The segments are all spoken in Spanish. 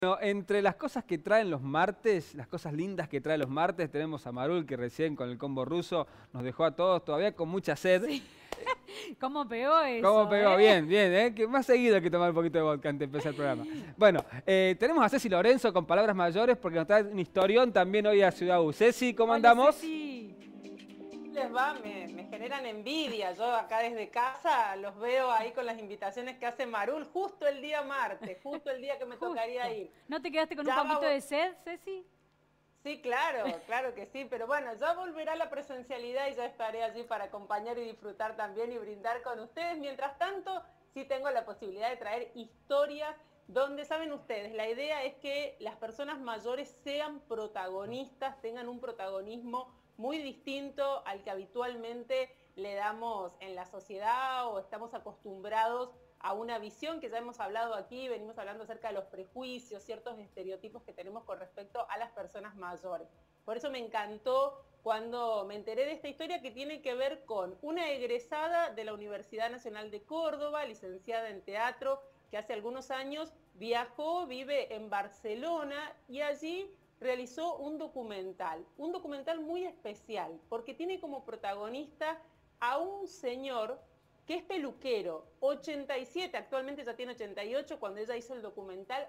Bueno, entre las cosas que traen los martes, las cosas lindas que traen los martes, tenemos a Marul que recién con el combo ruso nos dejó a todos todavía con mucha sed. Sí. ¿Cómo pegó ¿Cómo eso, pegó? Bien, bien, ¿eh? Que más seguido hay que tomar un poquito de vodka antes de empezar el programa. Bueno, tenemos a Ceci Lorenzo con palabras mayores porque nos trae un historión también hoy a Ciudad U. Ceci, ¿cómo Hola, andamos? Ceci. Les va, me generan envidia. Yo acá desde casa los veo ahí con las invitaciones que hace Marul justo el día martes, justo el día que me tocaría Justo. ir. ¿No te quedaste con un Ya poquito va, de sed, Ceci? sí, claro, claro que sí, pero bueno, ya volverá la presencialidad y ya estaré allí para acompañar y disfrutar también y brindar con ustedes. Mientras tanto, sí tengo la posibilidad de traer historias donde, saben ustedes, la idea es que las personas mayores sean protagonistas, tengan un protagonismo muy distinto al que habitualmente le damos en la sociedad o estamos acostumbrados a una visión que ya hemos hablado aquí, venimos hablando acerca de los prejuicios, ciertos estereotipos que tenemos con respecto a las personas mayores. Por eso me encantó cuando me enteré de esta historia que tiene que ver con una egresada de la Universidad Nacional de Córdoba, licenciada en teatro, que hace algunos años viajó, vive en Barcelona y allí realizó un documental muy especial, porque tiene como protagonista a un señor que es peluquero, 87, actualmente ya tiene 88, cuando ella hizo el documental,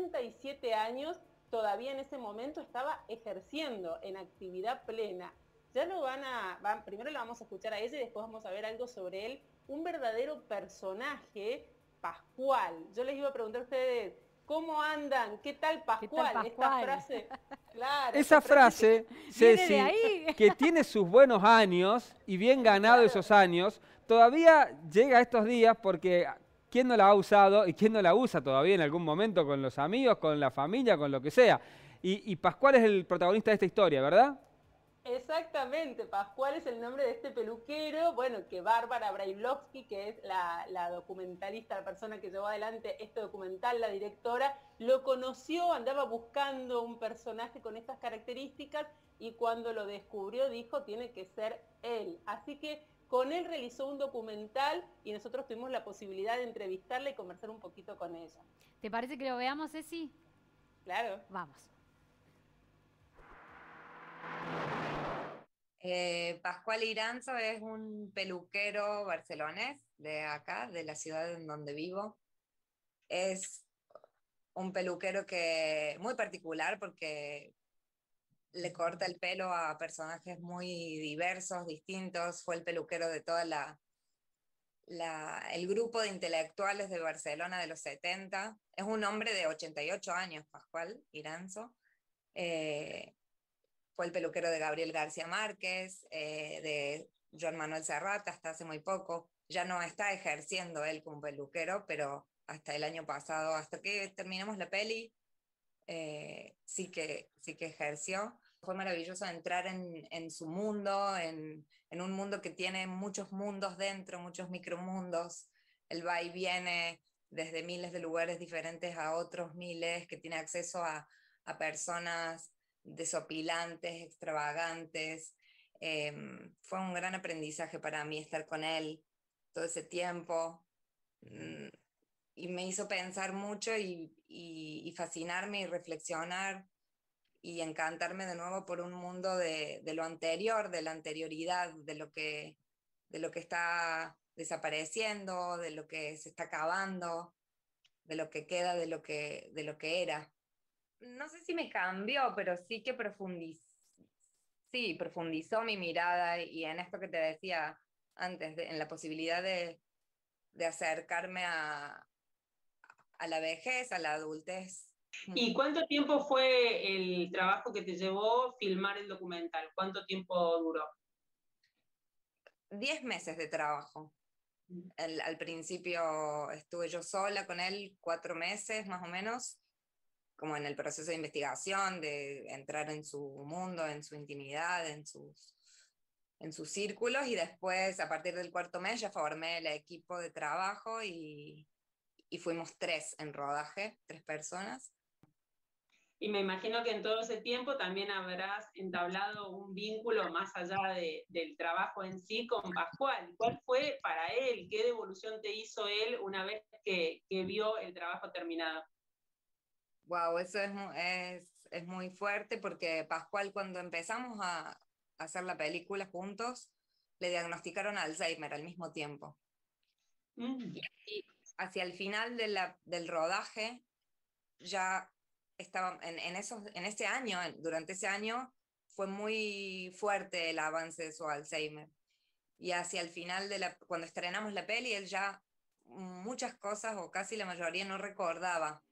87 años, todavía en ese momento estaba ejerciendo en actividad plena. Ya lo primero lo vamos a escuchar a ella y después vamos a ver algo sobre él, un verdadero personaje, Pascual. Yo les iba a preguntar a ustedes, ¿cómo andan? ¿Qué tal Pascual? ¿Qué tal, Esta Pascual? frase, claro, Esa esa frase frase, ¿Viene de Ceci, ahí? que tiene sus buenos años y bien ganado claro, esos años, todavía llega a estos días porque ¿quién no la ha usado y quién no la usa todavía en algún momento con los amigos, con la familia, con lo que sea? Y Pascual es el protagonista de esta historia, ¿verdad? exactamente, Pascual es el nombre de este peluquero, bueno, que Bárbara Brailovsky, que es la documentalista, la persona que llevó adelante este documental, la directora, lo conoció, andaba buscando un personaje con estas características y cuando lo descubrió dijo, tiene que ser él. Así que con él realizó un documental y nosotros tuvimos la posibilidad de entrevistarla y conversar un poquito con ella. ¿Te parece que lo veamos, Ceci? Claro. Vamos. Pascual Iranzo es un peluquero barcelonés de acá, de la ciudad en donde vivo. Es un peluquero que muy particular porque le corta el pelo a personajes muy diversos, distintos. Fue el peluquero de toda el grupo de intelectuales de Barcelona de los 70. Es un hombre de 88 años, Pascual Iranzo. Fue el peluquero de Gabriel García Márquez, de Joan Manuel Serrat hasta hace muy poco. Ya no está ejerciendo él como peluquero, pero hasta el año pasado, hasta que terminemos la peli, sí que ejerció. Fue maravilloso entrar en su mundo, en un mundo que tiene muchos mundos dentro, muchos micromundos. Él va y viene desde miles de lugares diferentes a otros miles, que tiene acceso a personas desopilantes, extravagantes. Fue un gran aprendizaje para mí estar con él todo ese tiempo. Y me hizo pensar mucho y fascinarme y reflexionar y encantarme de nuevo por un mundo de lo anterior, de la anterioridad, de lo que está desapareciendo, de lo que se está acabando, de lo que queda, de lo que era. No sé si me cambió, pero sí que sí, profundizó mi mirada y en esto que te decía antes, en la posibilidad de acercarme a la vejez, a la adultez. ¿Y cuánto tiempo fue el trabajo que te llevó filmar el documental? ¿Cuánto tiempo duró? 10 meses de trabajo. Al principio estuve yo sola con él 4 meses más o menos, como en el proceso de investigación, de entrar en su mundo, en su intimidad, en sus círculos, y después a partir del cuarto mes ya formé el equipo de trabajo y fuimos 3 en rodaje, 3 personas. Y me imagino que en todo ese tiempo también habrás entablado un vínculo más allá del trabajo en sí con Pascual. ¿Cuál fue para él? ¿Qué devolución te hizo él una vez que vio el trabajo terminado? Wow, eso es muy fuerte porque Pascual, cuando empezamos a hacer la película juntos, le diagnosticaron Alzheimer al mismo tiempo. Y hacia el final del rodaje, ya estaba en ese año, durante ese año, fue muy fuerte el avance de su Alzheimer. Y hacia el final, cuando estrenamos la peli, él ya muchas cosas, o casi la mayoría, no recordaba.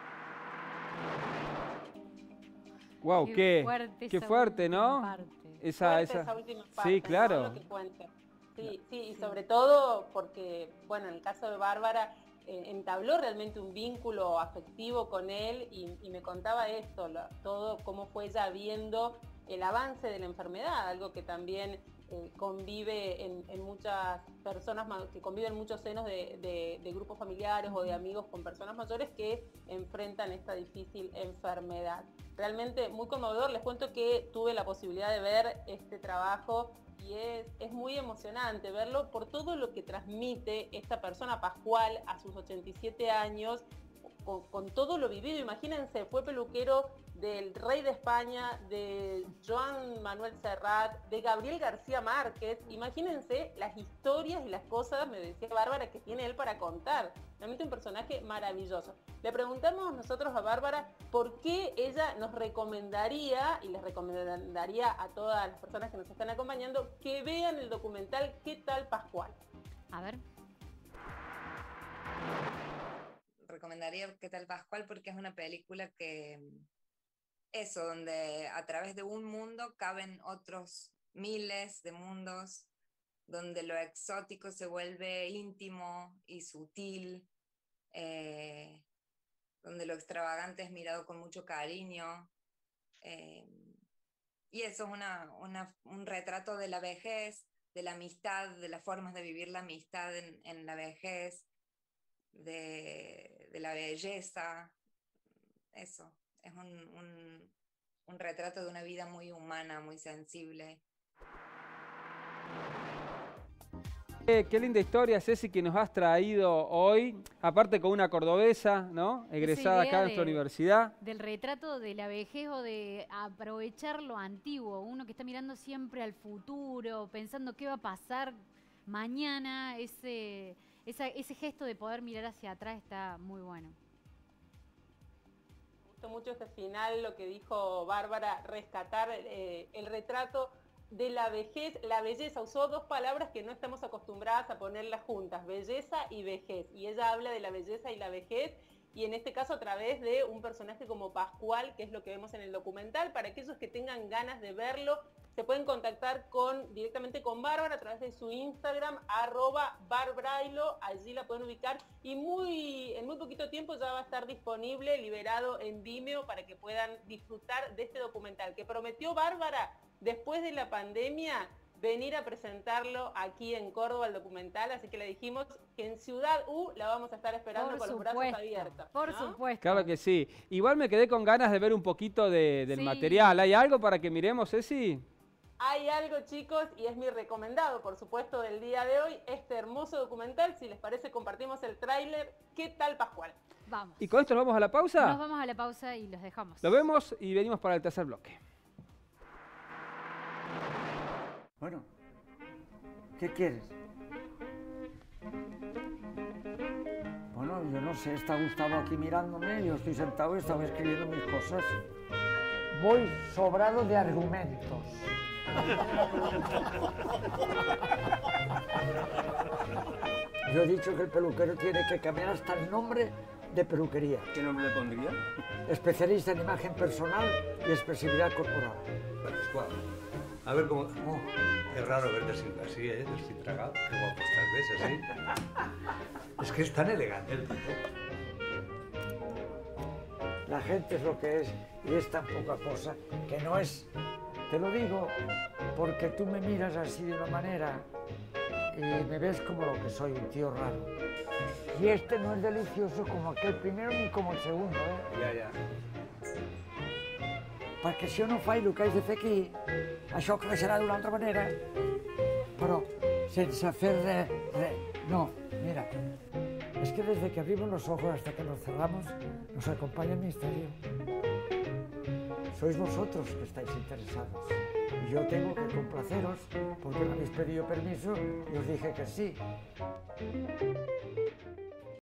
Wow, qué fuerte, ¿no? Fuerte esa última parte, sí, claro. ¿no? Lo que cuenta. Sí, y sobre todo porque, bueno, en el caso de Bárbara, entabló realmente un vínculo afectivo con él y me contaba esto, todo cómo fue ella viendo el avance de la enfermedad, algo que también convive en muchas personas, que conviven en muchos senos de grupos familiares o de amigos con personas mayores que enfrentan esta difícil enfermedad. Realmente muy conmovedor. Les cuento que tuve la posibilidad de ver este trabajo y es muy emocionante verlo por todo lo que transmite esta persona, Pascual, a sus 87 años, con todo lo vivido. Imagínense, fue peluquero del rey de España, de Joan Manuel Serrat, de Gabriel García Márquez. Imagínense las historias y las cosas, me decía Bárbara, que tiene él para contar. Realmente un personaje maravilloso. Le preguntamos nosotros a Bárbara por qué ella nos recomendaría, y les recomendaría a todas las personas que nos están acompañando, que vean el documental ¿Qué tal Pascual? A ver. Recomendaría ¿Qué tal Pascual? Porque es una película que donde a través de un mundo caben otros miles de mundos, donde lo exótico se vuelve íntimo y sutil, donde lo extravagante es mirado con mucho cariño, y eso es un retrato de la vejez, de la amistad, de las formas de vivir la amistad en la vejez, de la belleza. Eso, es un retrato de una vida muy humana, muy sensible. Qué linda historia, Ceci, que nos has traído hoy, aparte con una cordobesa, ¿no? Egresada acá de nuestra universidad. Del retrato de la vejez o de aprovechar lo antiguo, uno que está mirando siempre al futuro, pensando qué va a pasar mañana, ese gesto de poder mirar hacia atrás está muy bueno. Me gustó mucho este final, lo que dijo Bárbara, rescatar el retrato de la vejez, la belleza. Usó dos palabras que no estamos acostumbradas a ponerlas juntas, belleza y vejez. Y ella habla de la belleza y la vejez, y en este caso a través de un personaje como Pascual, que es lo que vemos en el documental. Para aquellos que tengan ganas de verlo, se pueden contactar directamente con Bárbara a través de su Instagram, @barbrailo, allí la pueden ubicar, y en muy poquito tiempo ya va a estar disponible, liberado en Vimeo, para que puedan disfrutar de este documental, que prometió Bárbara, después de la pandemia, venir a presentarlo aquí en Córdoba, el documental, así que le dijimos que en Ciudad U la vamos a estar esperando con los brazos abiertos. Por supuesto. Claro que sí. Igual me quedé con ganas de ver un poquito del material. ¿Hay algo para que miremos, Ceci? Hay algo, chicos, y es mi recomendado, por supuesto, del día de hoy, este hermoso documental. Si les parece, compartimos el tráiler. ¿Qué tal, Pascual? Vamos. ¿Y con esto nos vamos a la pausa? Nos vamos a la pausa y los dejamos. Lo vemos y venimos para el tercer bloque. Bueno, ¿qué quieres? Bueno, yo no sé, está Gustavo aquí mirándome, yo estoy sentado y estaba escribiendo mis cosas. Voy sobrado de argumentos. Yo he dicho que el peluquero tiene que cambiar hasta el nombre de peluquería. ¿Qué nombre le pondría? Especialista en imagen personal y expresividad corporal. Pascual. A ver cómo... Oh, es raro verte así, desfitragado. Qué guapo estás, ¿ves? Así. Es que es tan elegante el tipo. La gente es lo que es y es tan poca cosa que no es. Te lo digo porque tú me miras así de una manera y me ves como lo que soy, un tío raro. Y este no es delicioso como aquel primero ni como el segundo, ¿eh? Ja. Perquè si jo no faig el que haig de fer aquí, això creixerà d'una altra manera, però sense fer res. No, mira, Es que desde que abrimos los ojos hasta que nos cerramos, nos acompaña el misterio. Sois vosotros que estáis interesados. Y yo tengo que complaceros porque me habéis pedido permiso y os dije que sí.